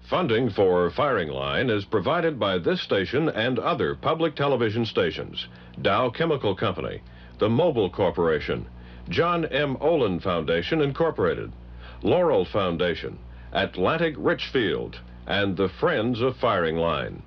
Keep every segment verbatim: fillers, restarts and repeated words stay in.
Funding for Firing Line is provided by this station and other public television stations. Dow Chemical Company, the Mobil Corporation, John M. Olin Foundation, Incorporated, Laurel Foundation, Atlantic Richfield, and the Friends of Firing Line.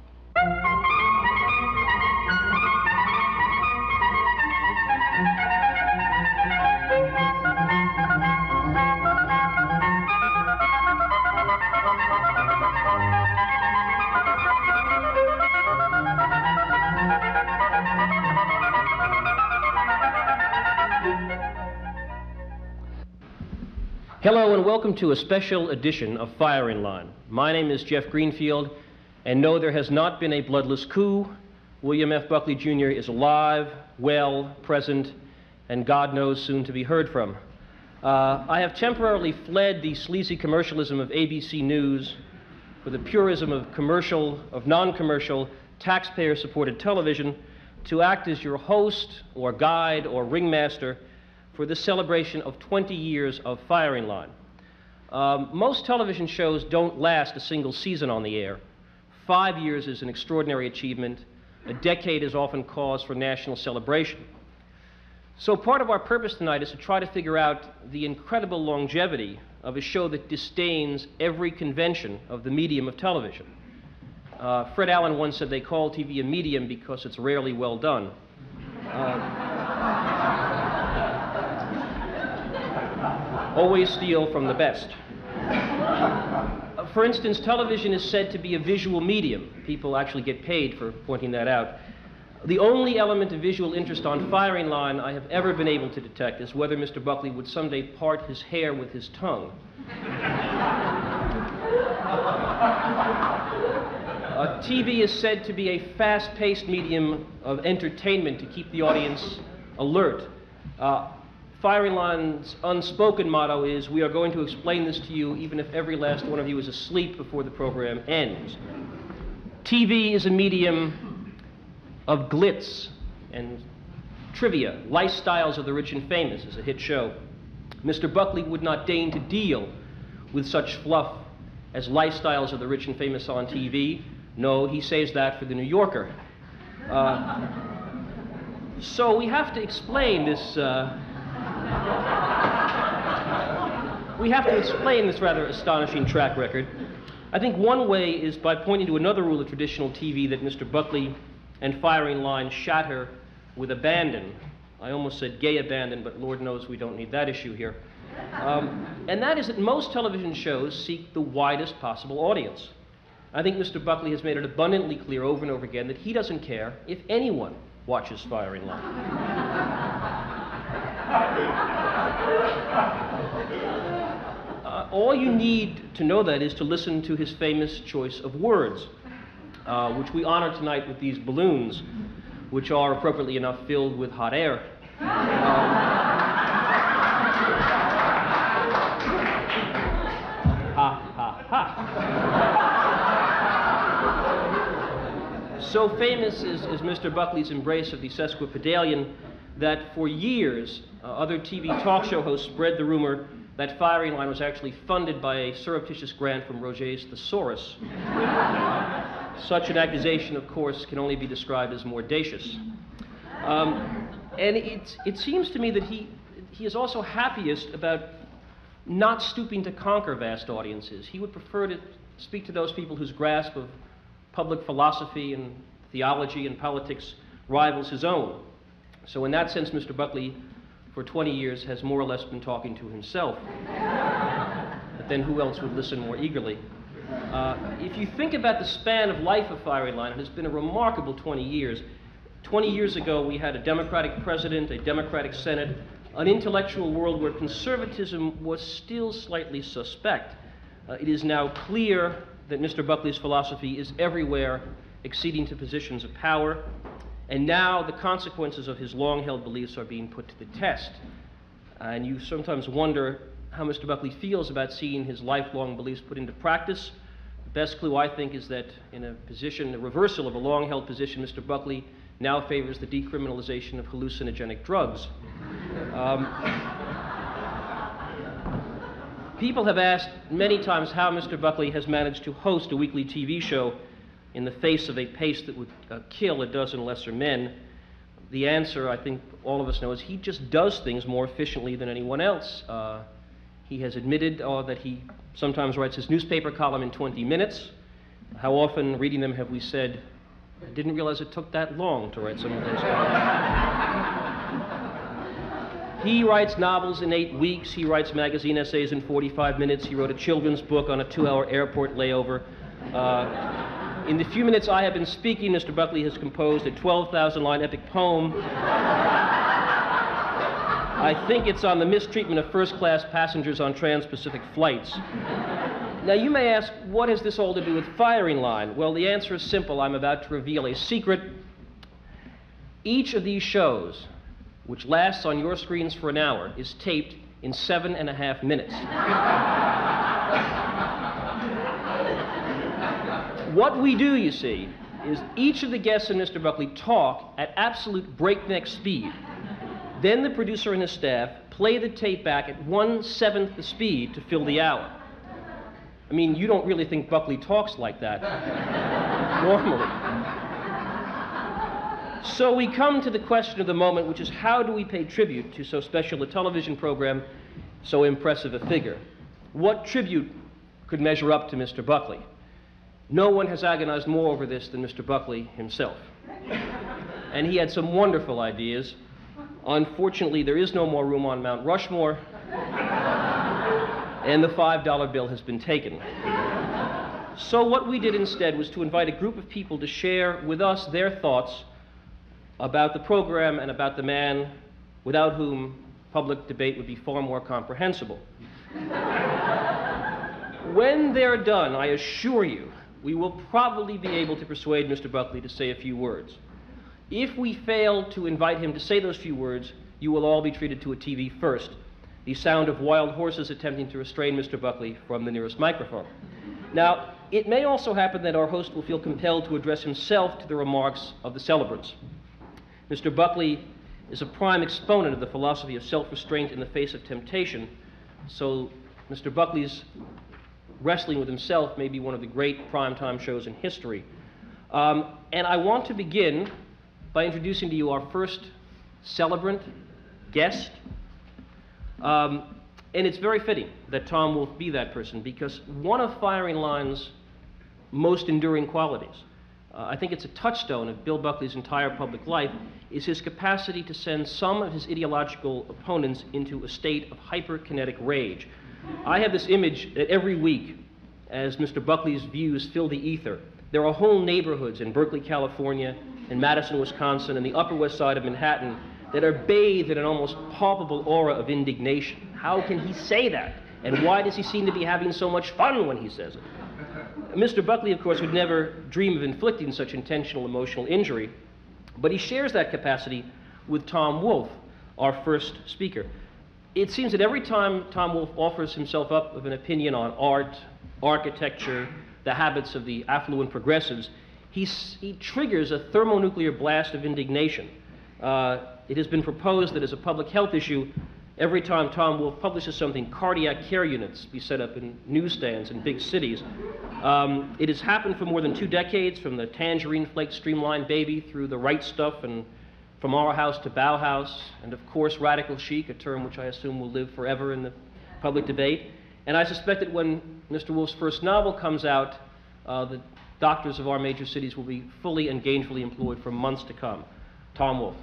Hello and welcome to a special edition of Firing Line. My name is Jeff Greenfield, and no, there has not been a bloodless coup. William F. Buckley, Junior is alive, well, present, and God knows soon to be heard from. Uh, I have temporarily fled the sleazy commercialism of A B C News for the purism of commercial, of non-commercial, taxpayer-supported television to act as your host or guide or ringmaster for the celebration of twenty years of Firing Line. Um, most television shows don't last a single season on the air. Five years is an extraordinary achievement. A decade is often cause for national celebration. So part of our purpose tonight is to try to figure out the incredible longevity of a show that disdains every convention of the medium of television. Uh, Fred Allen once said they call T V a medium because it's rarely well done. Uh, Always steal from the best. Uh, for instance, television is said to be a visual medium. People actually get paid for pointing that out. The only element of visual interest on Firing Line I have ever been able to detect is whether Mister Buckley would someday part his hair with his tongue. uh, T V is said to be a fast-paced medium of entertainment to keep the audience alert. Uh, Firing Line's unspoken motto is, we are going to explain this to you even if every last one of you is asleep before the program ends. T V is a medium of glitz and trivia. Lifestyles of the Rich and Famous is a hit show. Mister Buckley would not deign to deal with such fluff as Lifestyles of the Rich and Famous on T V. No, he saves that for the New Yorker. Uh, so we have to explain this uh, We have to explain this rather astonishing track record. I think one way is by pointing to another rule of traditional T V that Mister Buckley and Firing Line shatter with abandon. I almost said gay abandon, but Lord knows we don't need that issue here. Um, and that is that most television shows seek the widest possible audience. I think Mister Buckley has made it abundantly clear over and over again that he doesn't care if anyone watches Firing Line. Uh, all you need to know that is to listen to his famous choice of words, uh, which we honor tonight with these balloons, which are appropriately enough filled with hot air. Um, ha, ha, ha. So famous is, is Mister Buckley's embrace of the sesquipedalian that for years, uh, other T V talk show hosts spread the rumor that Firing Line was actually funded by a surreptitious grant from Roget's Thesaurus. Such an accusation, of course, can only be described as mordacious. Um, and it, it seems to me that he, he is also happiest about not stooping to conquer vast audiences. He would prefer to speak to those people whose grasp of public philosophy and theology and politics rivals his own. So in that sense, Mister Buckley, for twenty years, has more or less been talking to himself. But then who else would listen more eagerly? Uh, if you think about the span of life of Firing Line, it has been a remarkable twenty years. twenty years ago, we had a Democratic president, a Democratic Senate, an intellectual world where conservatism was still slightly suspect. Uh, it is now clear that Mister Buckley's philosophy is everywhere, acceding to positions of power. And now the consequences of his long-held beliefs are being put to the test. Uh, and you sometimes wonder how Mister Buckley feels about seeing his lifelong beliefs put into practice. The best clue, I think, is that in a position, a reversal of a long-held position, Mister Buckley now favors the decriminalization of hallucinogenic drugs. Um, People have asked many times how Mister Buckley has managed to host a weekly T V show in the face of a pace that would uh, kill a dozen lesser men. The answer, I think all of us know, is he just does things more efficiently than anyone else. Uh, he has admitted uh, that he sometimes writes his newspaper column in twenty minutes. How often, reading them, have we said, I didn't realize it took that long to write some of those columns. He writes novels in eight weeks. He writes magazine essays in forty-five minutes. He wrote a children's book on a two-hour airport layover. Uh, in the few minutes I have been speaking, Mister Buckley has composed a twelve thousand line epic poem. I think it's on the mistreatment of first-class passengers on trans-Pacific flights. Now, you may ask, what has this all to do with Firing Line? Well, the answer is simple. I'm about to reveal a secret. Each of these shows, which lasts on your screens for an hour, is taped in seven and a half minutes. What we do, you see, is each of the guests and Mister Buckley talk at absolute breakneck speed. Then the producer and his staff play the tape back at one-seventh the speed to fill the hour. I mean, you don't really think Buckley talks like that normally. So we come to the question of the moment, which is how do we pay tribute to so special a television program, so impressive a figure? What tribute could measure up to Mister Buckley? No one has agonized more over this than Mister Buckley himself. And he had some wonderful ideas. Unfortunately, there is no more room on Mount Rushmore, and the five dollar bill has been taken. So what we did instead was to invite a group of people to share with us their thoughts about the program and about the man without whom public debate would be far more comprehensible. When they're done, I assure you, we will probably be able to persuade Mister Buckley to say a few words. If we fail to invite him to say those few words, you will all be treated to a T V first, the sound of wild horses attempting to restrain Mister Buckley from the nearest microphone. Now, it may also happen that our host will feel compelled to address himself to the remarks of the celebrants. Mister Buckley is a prime exponent of the philosophy of self-restraint in the face of temptation, so Mister Buckley's wrestling with himself may be one of the great primetime shows in history. Um, and I want to begin by introducing to you our first celebrant, guest. Um, and it's very fitting that Tom Wolfe be that person, because one of Firing Line's most enduring qualities, uh, I think it's a touchstone of Bill Buckley's entire public life, is his capacity to send some of his ideological opponents into a state of hyperkinetic rage. I have this image that every week, as Mister Buckley's views fill the ether, there are whole neighborhoods in Berkeley, California, in Madison, Wisconsin, and the Upper West Side of Manhattan that are bathed in an almost palpable aura of indignation. How can he say that? And why does he seem to be having so much fun when he says it? Mister Buckley, of course, would never dream of inflicting such intentional emotional injury, but he shares that capacity with Tom Wolfe, our first speaker. It seems that every time Tom Wolfe offers himself up with an opinion on art, architecture, the habits of the affluent progressives, he, he triggers a thermonuclear blast of indignation. Uh, it has been proposed that as a public health issue, every time Tom Wolfe publishes something, cardiac care units be set up in newsstands in big cities. Um, it has happened for more than two decades, from the Tangerine Flake Streamlined Baby through the Right Stuff, and from Our House to Bauhaus, and of course radical chic, a term which I assume will live forever in the public debate. And I suspect that when Mister Wolfe's first novel comes out, uh, the doctors of our major cities will be fully and gainfully employed for months to come. Tom Wolfe.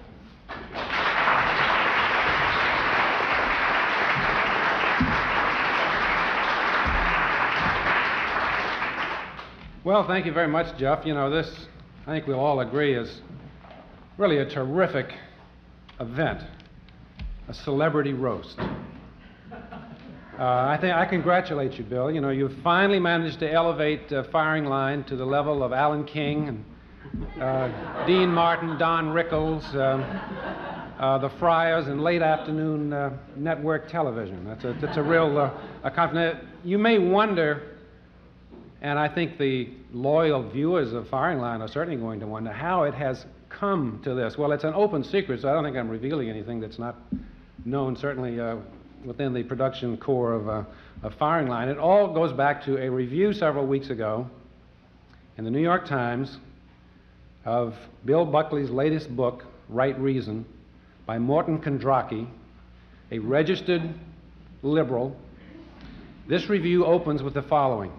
Well, thank you very much, Jeff. You know, this, I think we'll all agree, is really a terrific event, a celebrity roast. Uh, I think I congratulate you, Bill. You know, you've finally managed to elevate uh, Firing Line to the level of Alan King and uh, Dean Martin, Don Rickles, um, uh, the Friars, and late afternoon uh, network television. That's a, that's a real uh, accomplishment. You may wonder, and I think the loyal viewers of Firing Line are certainly going to wonder, how it has come to this. Well, it's an open secret, so I don't think I'm revealing anything that's not known, certainly uh, within the production core of uh, of firing line. It all goes back to a review several weeks ago in the New York Times of Bill Buckley's latest book, Right Reason, by Morton Kondracki, a registered liberal. This review opens with the following.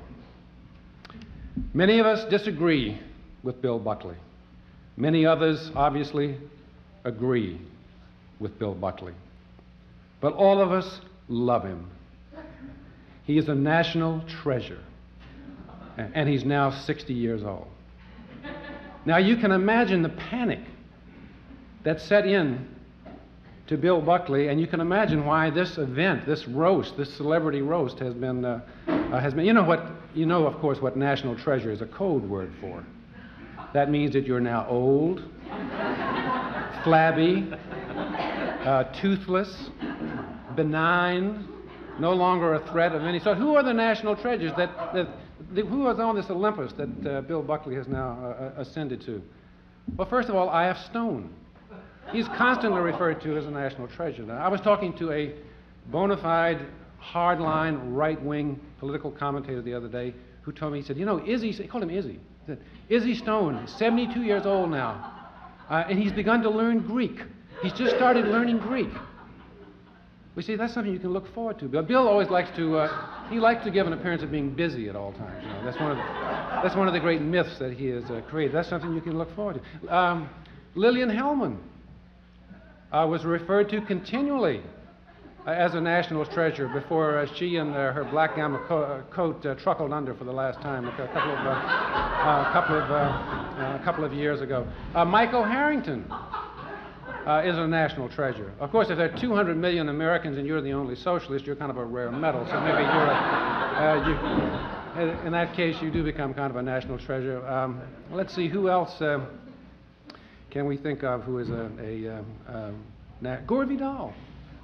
Many of us disagree with Bill Buckley. Many others obviously agree with Bill Buckley. But all of us love him. He is a national treasure, and he's now sixty years old. Now you can imagine the panic that set in to Bill Buckley, and you can imagine why this event, this roast, this celebrity roast has been, uh, uh, has been, you know what, you know of course what national treasure is a code word for. That means that you're now old, flabby, uh, toothless, benign, no longer a threat of any sort. Who are the national treasures that, that the, who is on this Olympus that uh, Bill Buckley has now uh, ascended to? Well, first of all, I F Stone. He's constantly referred to as a national treasure. Now, I was talking to a bona fide, hardline, right-wing political commentator the other day who told me, he said, you know, Izzy, he called him Izzy. He said, Izzy Stone, seventy-two years old now, uh, and he's begun to learn Greek. He's just started learning Greek. We see, that's something you can look forward to. But Bill always likes to, uh, he likes to give an appearance of being busy at all times. You know, that's one of the, that's one of the great myths that he has uh, created. That's something you can look forward to. Um, Lillian Hellman uh, was referred to continually uh, as a national treasure before uh, she and uh, her black gamma co uh, coat uh, truckled under for the last time a couple of, uh, uh, couple of, uh, uh, a couple of years ago. Uh, Michael Harrington Uh, is a national treasure. Of course, if there are two hundred million Americans and you're the only socialist, you're kind of a rare metal, so maybe you're a, uh, you, in that case, you do become kind of a national treasure. Um, let's see, who else uh, can we think of who is a, a um, um, na Gore Vidal.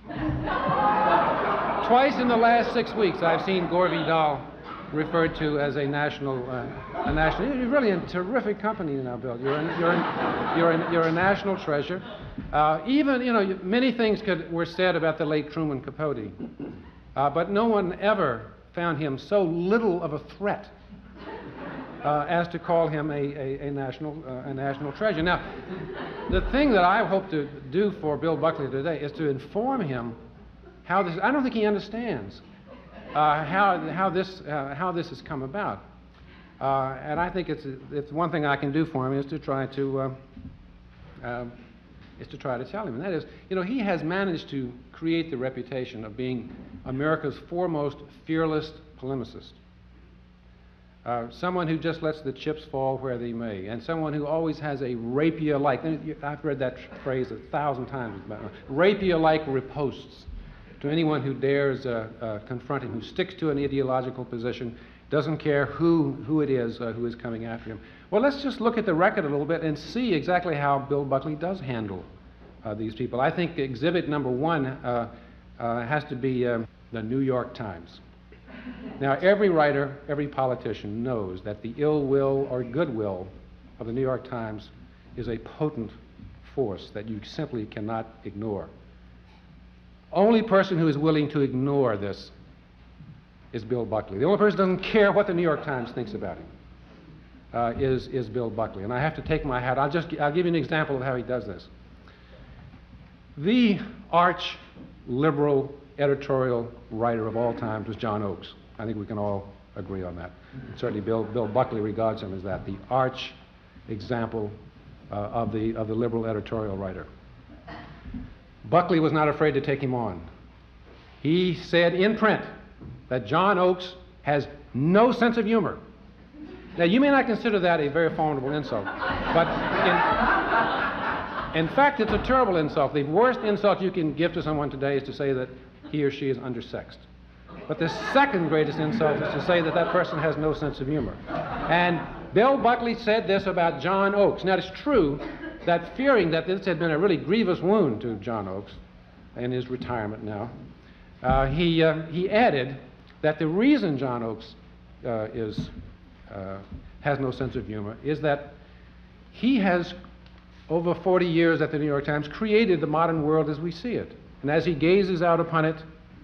Twice in the last six weeks, I've seen Gore Vidal referred to as a national, uh, a national. You're really in terrific company now, Bill. You're in, you're in, you're in, you're a national treasure. Uh, even, you know, many things could, were said about the late Truman Capote, uh, but no one ever found him so little of a threat uh, as to call him a, a, a national, uh, a national treasure. Now, the thing that I hope to do for Bill Buckley today is to inform him how this. I don't think he understands uh, how how this uh, how this has come about, uh, and I think it's it's one thing I can do for him is to try to. Uh, uh, is to try to tell him, and that is, you know, he has managed to create the reputation of being America's foremost fearless polemicist. Uh, someone who just lets the chips fall where they may, and someone who always has a rapier-like, I've read that phrase a thousand times, rapier-like riposts to anyone who dares uh, uh, confront him, who sticks to an ideological position, doesn't care who, who it is uh, who is coming after him. Well, let's just look at the record a little bit and see exactly how Bill Buckley does handle uh, these people. I think exhibit number one uh, uh, has to be uh, the New York Times. Now, every writer, every politician knows that the ill will or goodwill of the New York Times is a potent force that you simply cannot ignore. Only person who is willing to ignore this is Bill Buckley. The only person who doesn't care what the New York Times thinks about him uh, is, is Bill Buckley. And I have to take my hat. I'll just I'll give you an example of how he does this. The arch liberal editorial writer of all times was John Oakes. I think we can all agree on that. And certainly Bill, Bill Buckley regards him as that, the arch example uh, of, the, of the liberal editorial writer. Buckley was not afraid to take him on. He said in print that John Oakes has no sense of humor. Now, you may not consider that a very formidable insult, but in, in fact, it's a terrible insult. The worst insult you can give to someone today is to say that he or she is undersexed. But the second greatest insult is to say that that person has no sense of humor. And Bill Buckley said this about John Oakes. Now, it's true that fearing that this had been a really grievous wound to John Oakes in his retirement now, uh, he, uh, he added that the reason John Oakes uh, is, uh, has no sense of humor is that he has, over forty years at the New York Times, created the modern world as we see it. And as he gazes out upon it,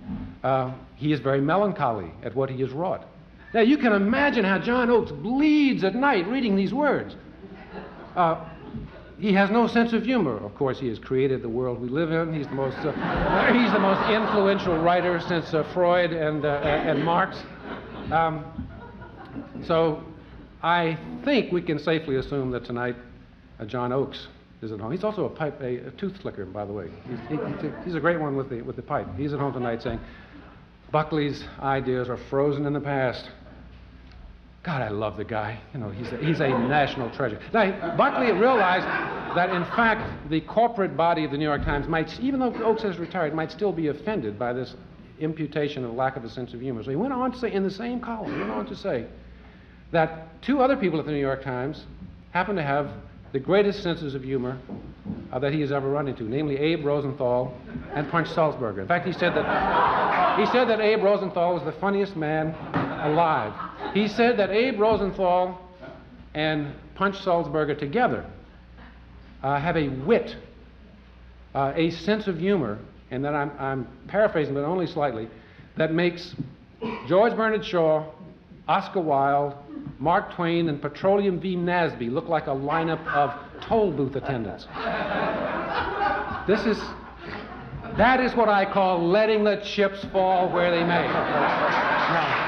uh, he is very melancholy at what he has wrought. Now, you can imagine how John Oakes bleeds at night reading these words. Uh, he has no sense of humor. Of course, he has created the world we live in. He's the most, uh, he's the most influential writer since uh, Freud and, uh, and Marx. Um, so I think we can safely assume that tonight uh, John Oakes is at home. He's also a pipe, a, a tooth flicker, by the way. He's, he, he's, a, he's a great one with the, with the pipe. He's at home tonight saying, Buckley's ideas are frozen in the past. God, I love the guy. You know, he's a, he's a national treasure. Now, Buckley realized that, in fact, the corporate body of the New York Times might, even though Oakes has retired, might still be offended by this imputation of lack of a sense of humor. So he went on to say, in the same column, he went on to say that two other people at the New York Times happen to have the greatest senses of humor uh, that he has ever run into, namely Abe Rosenthal and Punch Salzberger. In fact, he said that he said that Abe Rosenthal was the funniest man alive. He said that Abe Rosenthal and Punch Salzberger together uh, have a wit, uh, a sense of humor, and that I'm, I'm paraphrasing, but only slightly, that makes George Bernard Shaw, Oscar Wilde, Mark Twain, and Petroleum V. Nasby look like a lineup of toll booth attendants. This is, that is what I call letting the chips fall where they may. Now,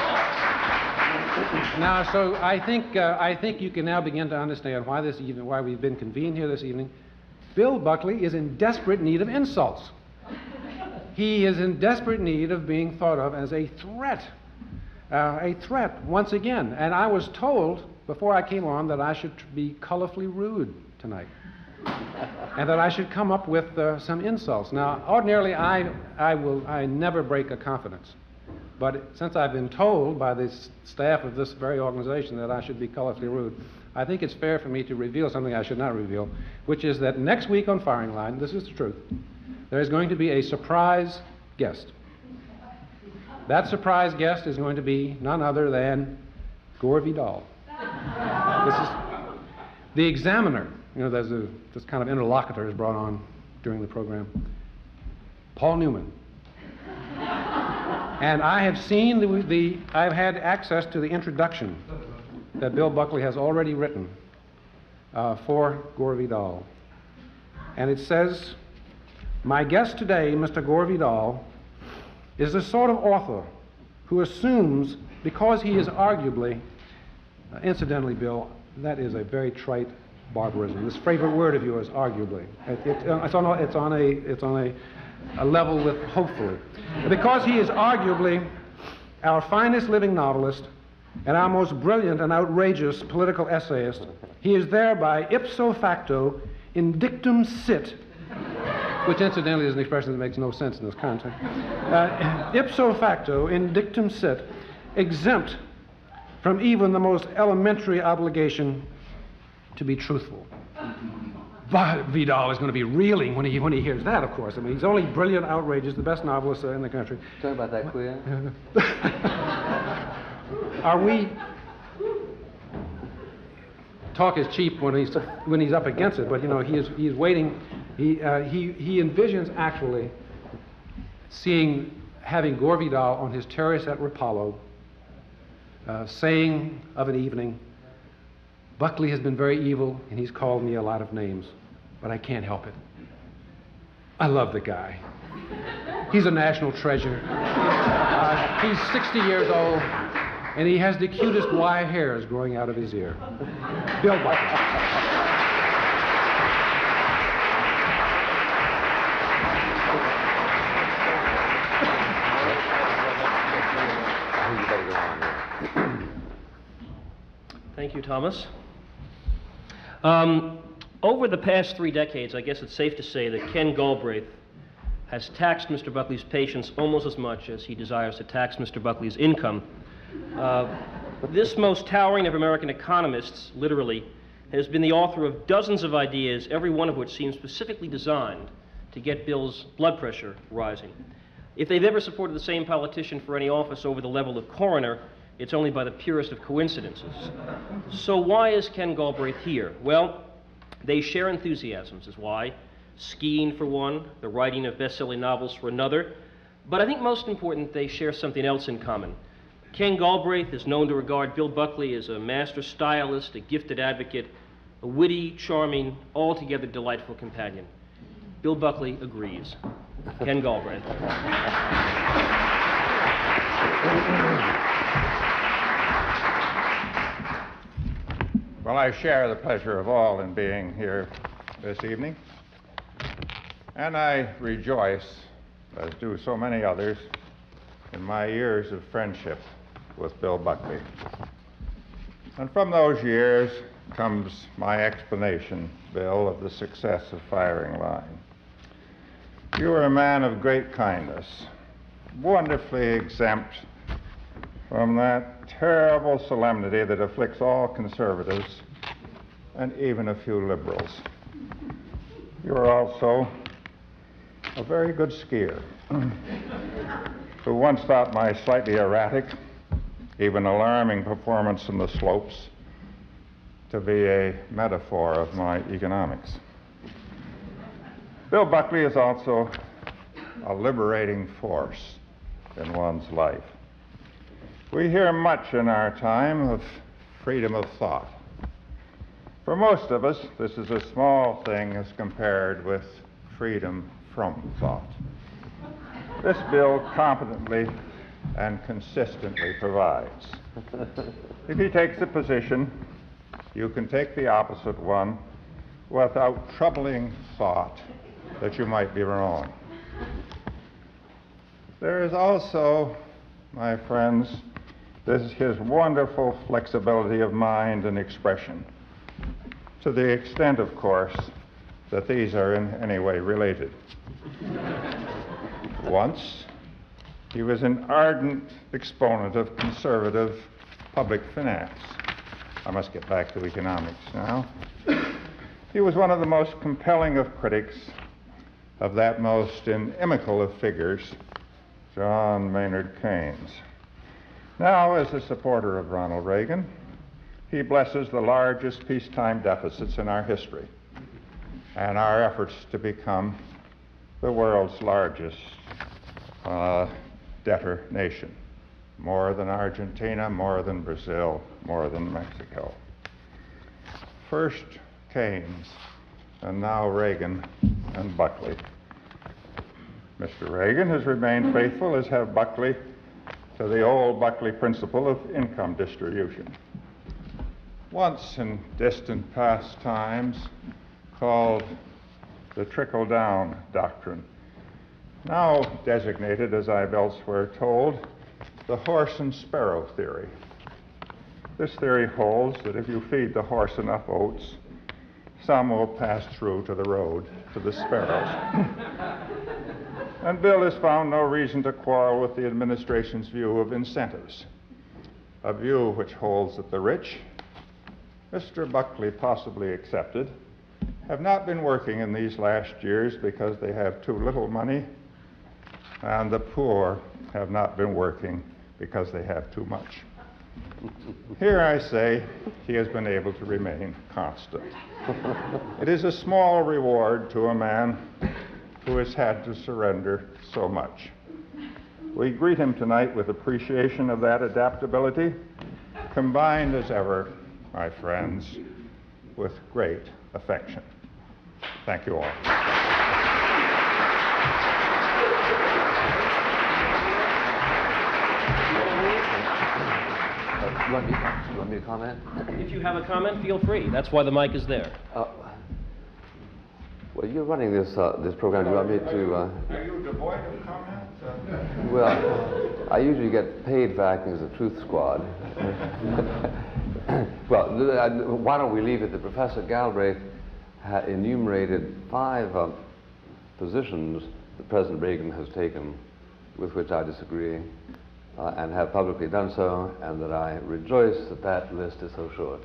now so I think, uh, I think you can now begin to understand why this evening, why we've been convened here this evening. Bill Buckley is in desperate need of insults. He is in desperate need of being thought of as a threat. Uh, a threat, once again. And I was told before I came on that I should be colorfully rude tonight. And that I should come up with uh, some insults. Now, ordinarily, I, I, will, I never break a confidence. But since I've been told by the staff of this very organization that I should be colorfully rude, I think it's fair for me to reveal something I should not reveal, which is that next week on Firing Line, this is the truth, there is going to be a surprise guest. That surprise guest is going to be none other than Gore Vidal. This is the Examiner. You know, there's a, this kind of interlocutor is brought on during the program. Paul Newman. And I have seen the, the, I've had access to the introduction that Bill Buckley has already written uh, for Gore Vidal. And it says, my guest today, Mister Gore Vidal, is the sort of author who assumes, because he is arguably, uh, incidentally, Bill, that is a very trite barbarism. This favorite word of yours, arguably. It, it, uh, it's on a, it's on a, it's on a, a level with hopefully. Because he is arguably our finest living novelist and our most brilliant and outrageous political essayist, he is thereby ipso facto in dictum sit, which incidentally is an expression that makes no sense in this context, uh, ipso facto in dictum sit, exempt from even the most elementary obligation to be truthful. But Vidal is going to be reeling when he, when he hears that, of course. I mean, he's only brilliant, outrageous, the best novelist uh, in the country. Sorry about that, queer. Are we... Talk is cheap when he's, when he's up against it, but, you know, he is, he is waiting. He, uh, he, he envisions actually seeing, having Gore Vidal on his terrace at Rapallo, uh, saying of an evening, Buckley has been very evil, and he's called me a lot of names, but I can't help it. I love the guy. He's a national treasure. Uh, he's sixty years old, and he has the cutest wire hairs growing out of his ear. Bill Buckley. Thank you, Thomas. Um, over the past three decades, I guess it's safe to say that Ken Galbraith has taxed Mister Buckley's patience almost as much as he desires to tax Mister Buckley's income. Uh, this most towering of American economists, literally, has been the author of dozens of ideas, every one of which seems specifically designed to get Bill's blood pressure rising. If they've ever supported the same politician for any office over the level of coroner, it's only by the purest of coincidences. So why is Ken Galbraith here? Well, they share enthusiasms is why. Skiing for one, the writing of best-selling novels for another, But I think most important, they share something else in common. Ken Galbraith is known to regard Bill Buckley as a master stylist, a gifted advocate, a witty, charming, altogether delightful companion. Bill Buckley agrees. Ken Galbraith. Well, I share the pleasure of all in being here this evening, and I rejoice, as do so many others, in my years of friendship with Bill Buckley. And from those years comes my explanation, Bill, of the success of Firing Line. You were a man of great kindness, wonderfully exempt from that terrible solemnity that afflicts all conservatives and even a few liberals. You were also a very good skier, who once thought my slightly erratic, even alarming performance in the slopes to be a metaphor of my economics. Bill Buckley is also a liberating force in one's life. We hear much in our time of freedom of thought. For most of us, this is a small thing as compared with freedom from thought. This bill competently and consistently provides. If he takes a position, you can take the opposite one without troubling thought that you might be wrong. There is also, my friends, this is his wonderful flexibility of mind and expression, to the extent, of course, that these are in any way related. Once, he was an ardent exponent of conservative public finance. I must get back to economics now. He was one of the most compelling of critics of that most inimical of figures, John Maynard Keynes. Now, as a supporter of Ronald Reagan, he blesses the largest peacetime deficits in our history and our efforts to become the world's largest uh, debtor nation, more than Argentina, more than Brazil, more than Mexico. First Keynes, and now Reagan and Buckley. Mister Reagan has remained faithful, as have Buckley, to the old Buckley principle of income distribution, once in distant past times called the trickle-down doctrine, now designated, as I've elsewhere told, the horse and sparrow theory. This theory holds that if you feed the horse enough oats, some will pass through to the road to the sparrows. And Bill has found no reason to quarrel with the administration's view of incentives, a view which holds that the rich, Mister Buckley possibly excepted, have not been working in these last years because they have too little money, and the poor have not been working because they have too much. Here I say he has been able to remain constant. It is a small reward to a man who has had to surrender so much. We greet him tonight with appreciation of that adaptability, combined as ever, my friends, with great affection. Thank you all. You want, me, you want me to comment? If you have a comment, feel free. That's why the mic is there. Uh, well, you're running this uh, this program. Do you want me to? Uh, Are you devoid of comment? Uh, well, I usually get paid for acting as a truth squad. Well, th- uh, why don't we leave it that Professor Galbraith ha- enumerated five uh, positions that President Reagan has taken with which I disagree. Uh, and have publicly done so, and that I rejoice that that list is so short.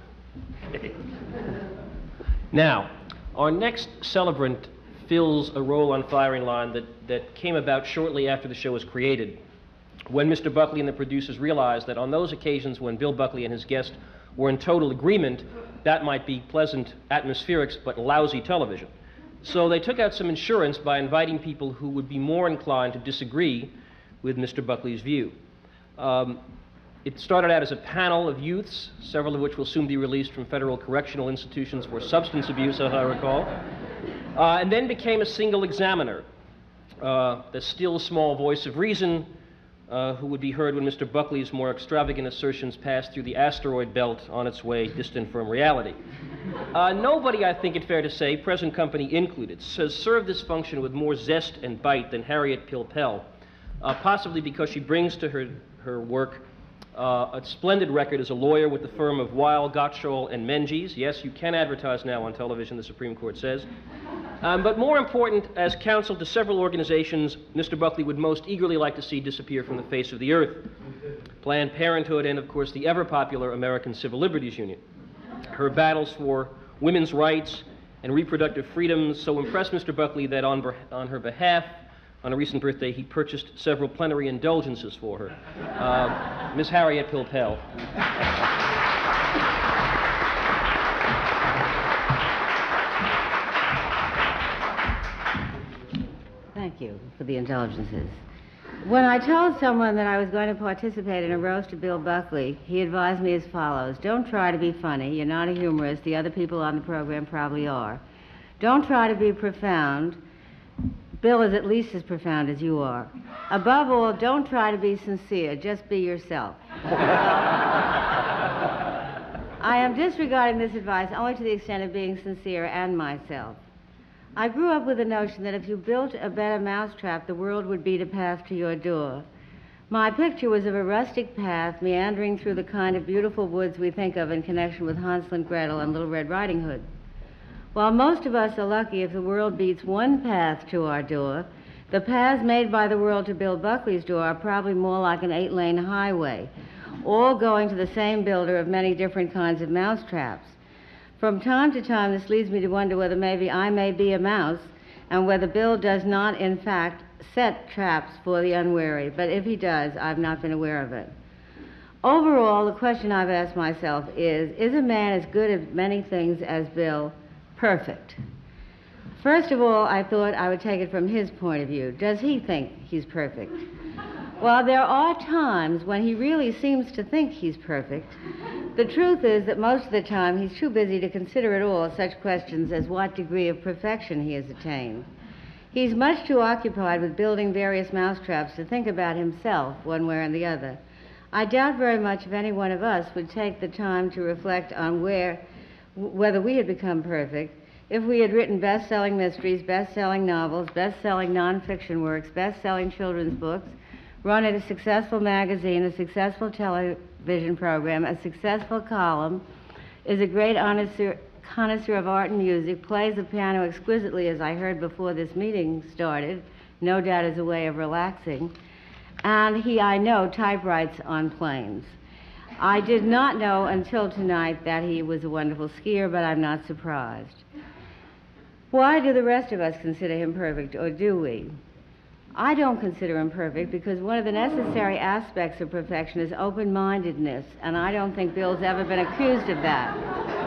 Now, our next celebrant fills a role on Firing Line that, that came about shortly after the show was created, when Mister Buckley and the producers realized that on those occasions when Bill Buckley and his guest were in total agreement, that might be pleasant atmospherics but lousy television. So they took out some insurance by inviting people who would be more inclined to disagree with Mister Buckley's view. Um, it started out as a panel of youths, several of which will soon be released from federal correctional institutions for substance abuse, as I recall, uh, and then became a single examiner, uh, the still small voice of reason, uh, who would be heard when Mister Buckley's more extravagant assertions passed through the asteroid belt on its way distant from reality. Uh, nobody, I think it's fair to say, present company included, has served this function with more zest and bite than Harriet Pilpel, uh, possibly because she brings to her, her work uh, a splendid record as a lawyer with the firm of Weil, Gottschall, and Menzies. Yes, you can advertise now on television, the Supreme Court says. Um, but more important, as counsel to several organizations Mister Buckley would most eagerly like to see disappear from the face of the earth. Planned Parenthood and, of course, the ever-popular American Civil Liberties Union. Her battles for women's rights and reproductive freedoms so impressed Mister Buckley that on, on her behalf, on a recent birthday, he purchased several plenary indulgences for her. Uh, Miss Harriet Pilpel. Thank you for the indulgences. When I told someone that I was going to participate in a roast of Bill Buckley, he advised me as follows. Don't try to be funny. You're not a humorist. The other people on the program probably are. Don't try to be profound. Bill is at least as profound as you are. Above all, don't try to be sincere. Just be yourself. I am disregarding this advice only to the extent of being sincere and myself. I grew up with the notion that if you built a better mousetrap, the world would beat a path to your door. My picture was of a rustic path meandering through the kind of beautiful woods we think of in connection with Hansel and Gretel and Little Red Riding Hood. While most of us are lucky if the world beats one path to our door, the paths made by the world to Bill Buckley's door are probably more like an eight-lane highway, all going to the same builder of many different kinds of mousetraps. From time to time, this leads me to wonder whether maybe I may be a mouse and whether Bill does not, in fact, set traps for the unwary. But if he does, I've not been aware of it. Overall, the question I've asked myself is, is a man as good at many things as Bill perfect? First of all, I thought I would take it from his point of view. Does he think he's perfect? Well, there are times when he really seems to think he's perfect. The truth is that most of the time he's too busy to consider at all such questions as what degree of perfection he has attained. He's much too occupied with building various mousetraps to think about himself one way or the other. I doubt very much if any one of us would take the time to reflect on where, whether we had become perfect if we had written best-selling mysteries, best-selling novels, best-selling nonfiction works, best-selling children's books, run at a successful magazine, a successful television program, a successful column, is a great connoisseur, connoisseur of art and music, plays the piano exquisitely, as I heard before this meeting started, no doubt as a way of relaxing, and he, I know, typewrites on planes. I did not know until tonight that he was a wonderful skier, but I'm not surprised. Why do the rest of us consider him perfect, or do we? I don't consider him perfect because one of the necessary aspects of perfection is open-mindedness, and I don't think Bill's ever been accused of that.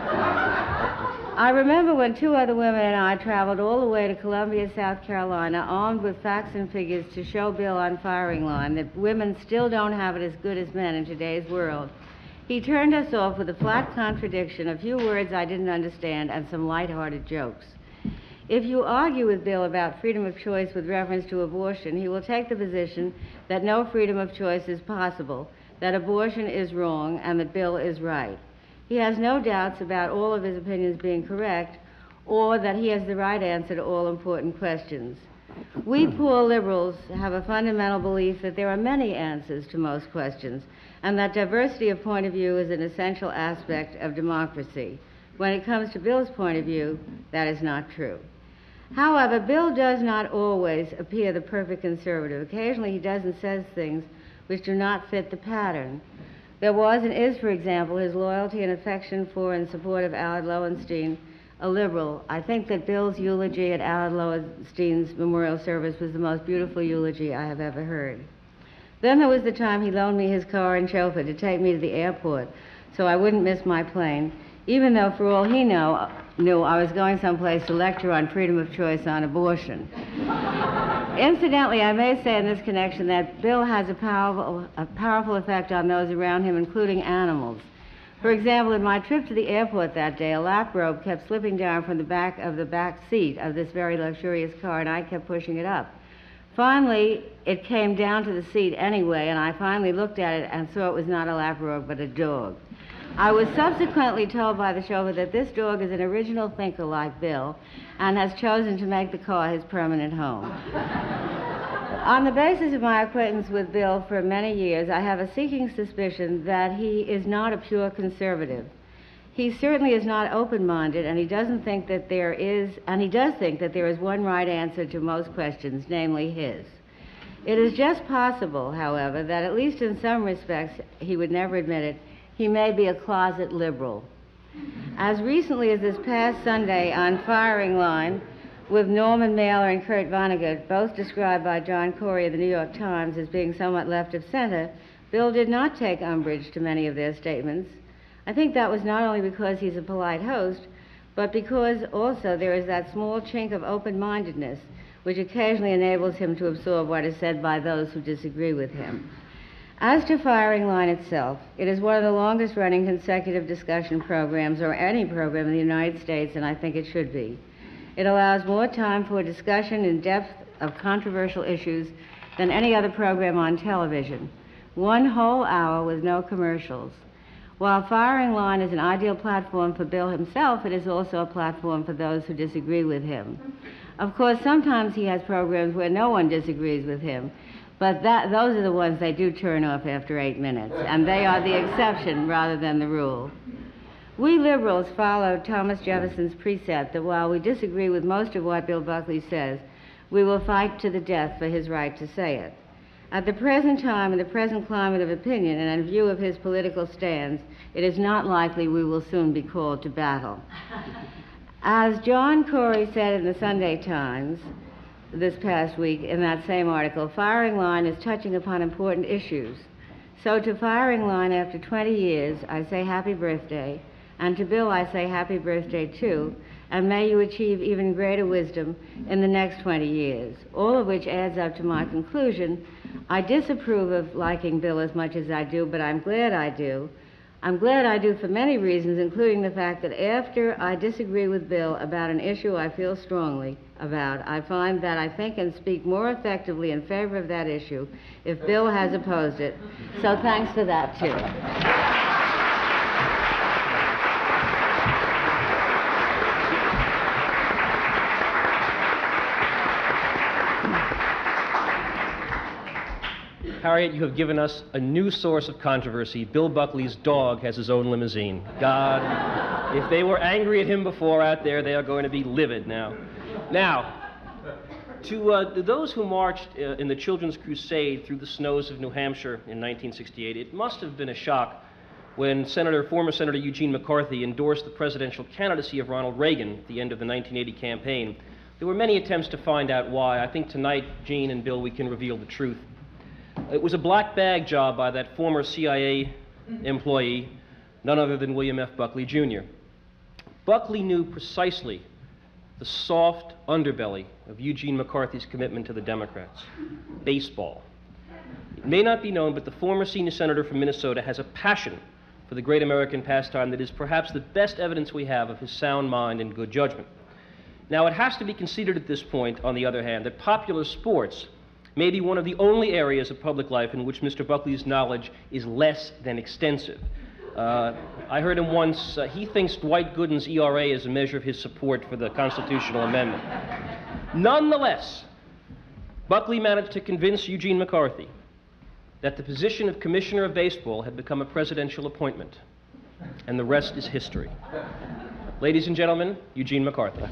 I remember when two other women and I traveled all the way to Columbia, South Carolina, armed with facts and figures to show Bill on firing line that women still don't have it as good as men in today's world. He turned us off with a flat contradiction, a few words I didn't understand, and some light-hearted jokes. If you argue with Bill about freedom of choice with reference to abortion, he will take the position that no freedom of choice is possible, that abortion is wrong, and that Bill is right. He has no doubts about all of his opinions being correct, or that he has the right answer to all important questions. We poor liberals have a fundamental belief that there are many answers to most questions, and that diversity of point of view is an essential aspect of democracy. When it comes to Bill's point of view, that is not true. However, Bill does not always appear the perfect conservative. Occasionally he does and says things which do not fit the pattern. There was and is, for example, his loyalty and affection for and support of Aled Lowenstein, a liberal. I think that Bill's eulogy at Aled Lowenstein's memorial service was the most beautiful eulogy I have ever heard. Then there was the time he loaned me his car and chauffeur to take me to the airport so I wouldn't miss my plane, even though for all he know, knew I was going someplace to lecture on freedom of choice on abortion. Incidentally, I may say in this connection that Bill has a powerful, a powerful effect on those around him, including animals. For example, in my trip to the airport that day, a lap robe kept slipping down from the back of the back seat of this very luxurious car, and I kept pushing it up. Finally, it came down to the seat anyway, and I finally looked at it and saw it was not a lap robe, but a dog. I was subsequently told by the chauffeur that this dog is an original thinker like Bill and has chosen to make the car his permanent home. On the basis of my acquaintance with Bill for many years, I have a seeking suspicion that he is not a pure conservative. He certainly is not open-minded, and he doesn't think that there is, and he does think that there is one right answer to most questions, namely his. It is just possible, however, that at least in some respects, he would never admit it, he may be a closet liberal. As recently as this past Sunday on Firing Line, with Norman Mailer and Kurt Vonnegut, both described by John Corey of the New York Times as being somewhat left of center, Bill did not take umbrage to many of their statements. I think that was not only because he's a polite host, but because also there is that small chink of open-mindedness which occasionally enables him to absorb what is said by those who disagree with him. As to Firing Line itself, it is one of the longest-running consecutive discussion programs, or any program in the United States, and I think it should be. It allows more time for discussion in depth of controversial issues than any other program on television. One whole hour with no commercials. While Firing Line is an ideal platform for Bill himself, it is also a platform for those who disagree with him. Of course, sometimes he has programs where no one disagrees with him, but that, those are the ones they do turn off after eight minutes, and they are the exception rather than the rule. We liberals follow Thomas Jefferson's precept that while we disagree with most of what Bill Buckley says, we will fight to the death for his right to say it. At the present time, in the present climate of opinion, and in view of his political stands, it is not likely we will soon be called to battle. As John Corey said in the Sunday Times this past week in that same article, Firing Line is touching upon important issues. So to Firing Line after twenty years, I say happy birthday, and to Bill I say happy birthday too, and may you achieve even greater wisdom in the next twenty years, all of which adds up to my conclusion. I disapprove of liking Bill as much as I do, but I'm glad I do. I'm glad I do for many reasons, including the fact that after I disagree with Bill about an issue I feel strongly about, I find that I think and speak more effectively in favor of that issue if Bill has opposed it. So thanks for that, too. Harriet, you have given us a new source of controversy. Bill Buckley's dog has his own limousine. God, if they were angry at him before out there, they are going to be livid now. Now, to, uh, to those who marched uh, in the Children's Crusade through the snows of New Hampshire in nineteen sixty-eight, it must have been a shock when Senator, former Senator Eugene McCarthy endorsed the presidential candidacy of Ronald Reagan at the end of the nineteen eighty campaign. There were many attempts to find out why. I think tonight, Gene and Bill, we can reveal the truth. It was a black bag job by that former C I A employee, none other than William F. Buckley, Junior Buckley knew precisely the soft underbelly of Eugene McCarthy's commitment to the Democrats: baseball. It may not be known, but the former senior senator from Minnesota has a passion for the great American pastime that is perhaps the best evidence we have of his sound mind and good judgment. Now, it has to be conceded at this point, on the other hand, that popular sports may be one of the only areas of public life in which Mister Buckley's knowledge is less than extensive. Uh, I heard him once, uh, he thinks Dwight Gooden's E R A is a measure of his support for the constitutional amendment. Nonetheless, Buckley managed to convince Eugene McCarthy that the position of Commissioner of Baseball had become a presidential appointment, and the rest is history. Ladies and gentlemen, Eugene McCarthy.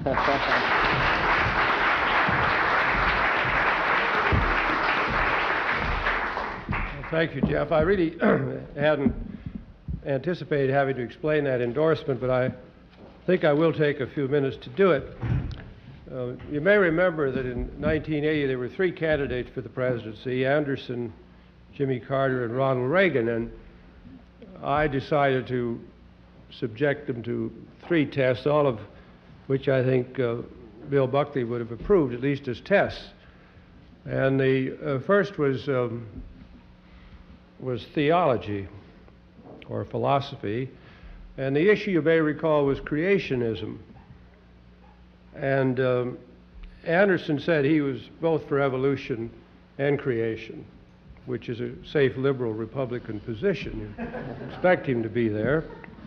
Thank you, Jeff. I really hadn't anticipated having to explain that endorsement, but I think I will take a few minutes to do it. Uh, you may remember that in nineteen eighty there were three candidates for the presidency: Anderson, Jimmy Carter, and Ronald Reagan, and I decided to subject them to three tests, all of which I think uh, Bill Buckley would have approved, at least as tests. And the uh, first was, um, was theology, or philosophy. And the issue, you may recall, was creationism. And um, Anderson said he was both for evolution and creation, which is a safe liberal Republican position. You expect him to be there.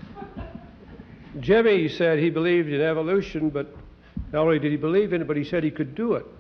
Jimmy said he believed in evolution, but not only did he believe in it, but he said he could do it.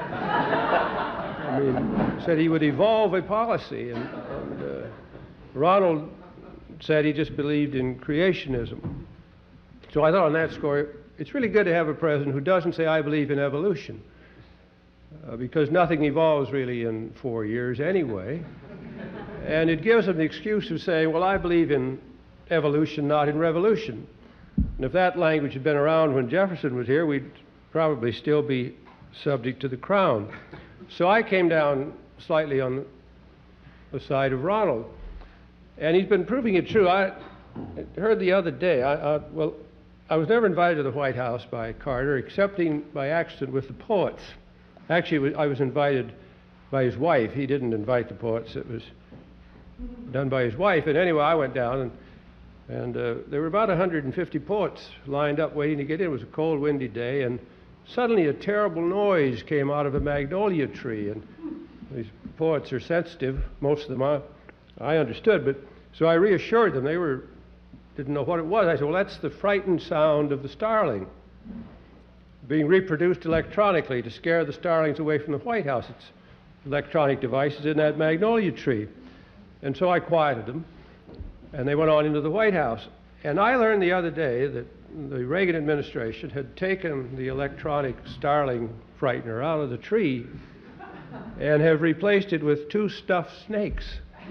I mean, he said he would evolve a policy. And, and uh, Ronald said he just believed in creationism. So I thought on that score, it's really good to have a president who doesn't say, I believe in evolution, uh, because nothing evolves really in four years anyway. And it gives him the excuse of saying, well, I believe in evolution, not in revolution. And if that language had been around when Jefferson was here, we'd probably still be subject to the crown. So I came down slightly on the side of Ronald. And he's been proving it true. I heard the other day, I, I, well, I was never invited to the White House by Carter, excepting by accident with the poets. Actually, I was invited by his wife. He didn't invite the poets. It was done by his wife. And anyway, I went down, and, and uh, there were about one hundred fifty poets lined up waiting to get in. It was a cold, windy day, and suddenly a terrible noise came out of a magnolia tree. And these poets are sensitive, most of them are. I understood, but so I reassured them. They were didn't know what it was. I said, well, that's the frightened sound of the starling being reproduced electronically to scare the starlings away from the White House. It's electronic devices in that magnolia tree. And so I quieted them, and they went on into the White House. And I learned the other day that the Reagan administration had taken the electronic starling frightener out of the tree and have replaced it with two stuffed snakes.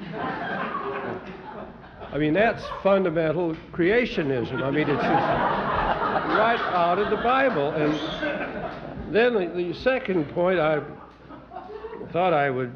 I mean, that's fundamental creationism. I mean, it's just right out of the Bible. And then the, the second point I thought I would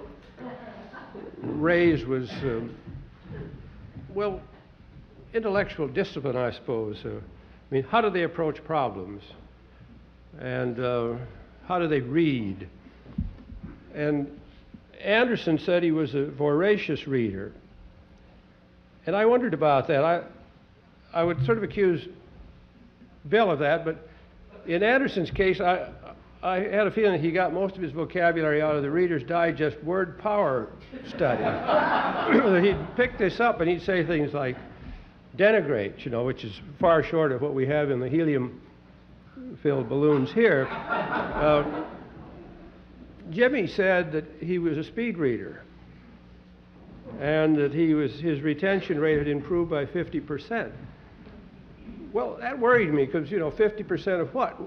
raise was, um, well, intellectual discipline, I suppose. Uh, I mean, how do they approach problems? And uh, how do they read? And Anderson said he was a voracious reader. And I wondered about that. I, I would sort of accuse Bill of that, but in Anderson's case, I, I had a feeling he got most of his vocabulary out of the Reader's Digest word power study. He'd pick this up and he'd say things like denigrate, you know, which is far short of what we have in the helium-filled balloons here. Uh, Jimmy said that he was a speed reader and that he was, his retention rate had improved by fifty percent. Well, that worried me because, you know, fifty percent of what?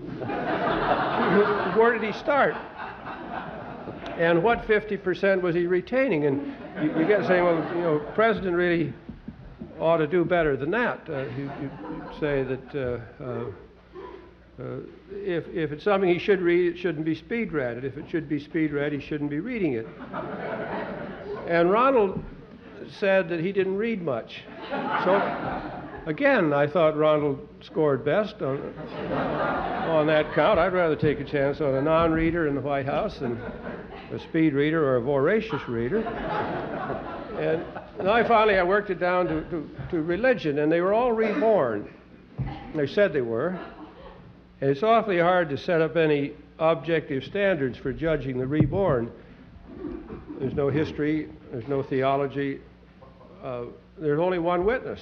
Where did he start? And what fifty percent was he retaining? And you, you get saying, well, you know, President really ought to do better than that. Uh, you, you'd say that uh, uh, uh, if, if it's something he should read, it shouldn't be speed read. If it should be speed read, he shouldn't be reading it. And Ronald said that he didn't read much. So, again, I thought Ronald scored best on, on that count. I'd rather take a chance on a non-reader in the White House than a speed reader or a voracious reader. And, and I finally, I worked it down to, to, to religion, and they were all reborn. They said they were. And it's awfully hard to set up any objective standards for judging the reborn. There's no history, there's no theology, uh, there's only one witness.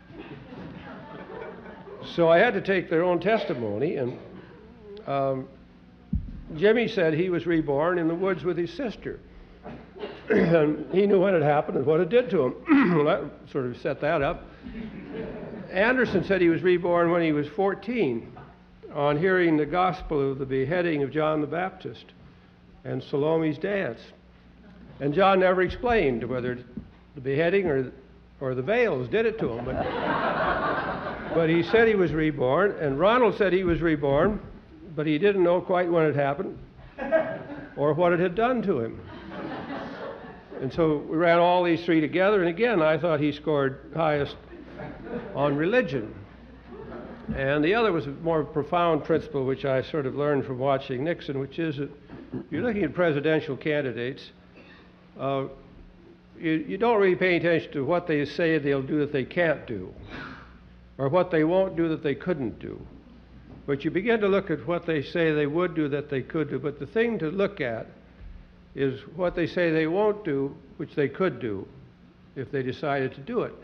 So I had to take their own testimony, and um, Jimmy said he was reborn in the woods with his sister. And he knew when it happened and what it did to him. Well, that sort of set that up. Anderson said he was reborn when he was fourteen on hearing the gospel of the beheading of John the Baptist and Salome's dance. And John never explained whether the beheading or, or the veils did it to him. But, but he said he was reborn, and Ronald said he was reborn, but he didn't know quite when it happened or what it had done to him. And so we ran all these three together, and again, I thought he scored highest on religion. And the other was a more profound principle, which I sort of learned from watching Nixon, which is that you're looking at presidential candidates, uh, you, you don't really pay attention to what they say they'll do that they can't do, or what they won't do that they couldn't do. But you begin to look at what they say they would do that they could do. But the thing to look at is what they say they won't do, which they could do if they decided to do it.